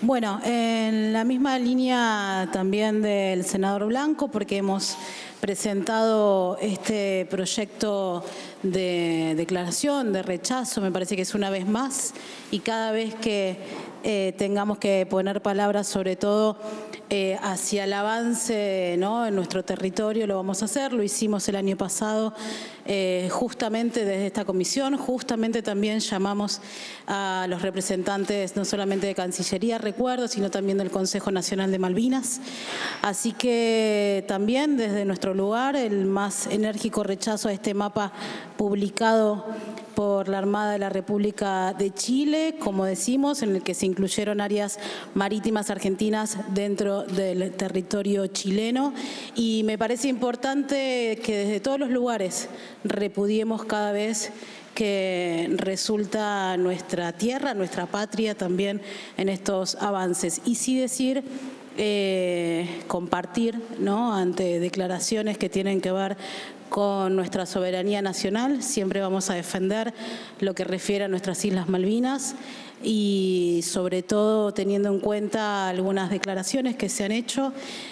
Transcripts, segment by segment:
Bueno, en la misma línea también del senador Blanco, porque hemos presentado este proyecto de declaración, de rechazo, me parece que es una vez más, y cada vez que tengamos que poner palabras, sobre todo hacia el avance, ¿no?, en nuestro territorio, lo vamos a hacer. Lo hicimos el año pasado justamente desde esta comisión, justamente también llamamos a los representantes no solamente de Cancillería, recuerdo, sino también del Consejo Nacional de Malvinas. Así que también desde nuestro lugar el más enérgico rechazo a este mapa publicado por la Armada de la República de Chile, como decimos, en el que se incluyeron áreas marítimas argentinas dentro del territorio chileno. Y me parece importante que desde todos los lugares repudiemos cada vez que resulta nuestra tierra, nuestra patria también en estos avances. Y sí decir, compartir, ¿no?, ante declaraciones que tienen que ver con nuestra soberanía nacional. Siempre vamos a defender lo que refiere a nuestras Islas Malvinas y sobre todo teniendo en cuenta algunas declaraciones que se han hecho.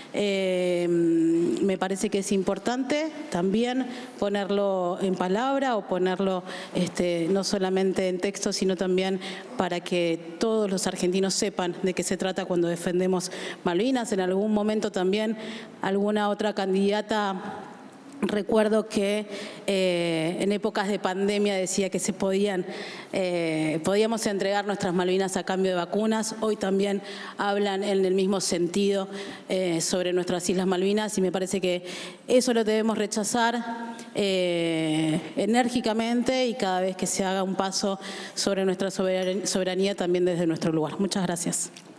Me parece que es importante también ponerlo en palabra o ponerlo no solamente en texto, sino también para que todos los argentinos sepan de qué se trata cuando defendemos Malvinas. En algún momento también alguna otra candidata, recuerdo que en épocas de pandemia decía que podíamos entregar nuestras Malvinas a cambio de vacunas. Hoy también hablan en el mismo sentido sobre nuestras Islas Malvinas y me parece que eso lo debemos rechazar enérgicamente y cada vez que se haga un paso sobre nuestra soberanía también desde nuestro lugar. Muchas gracias.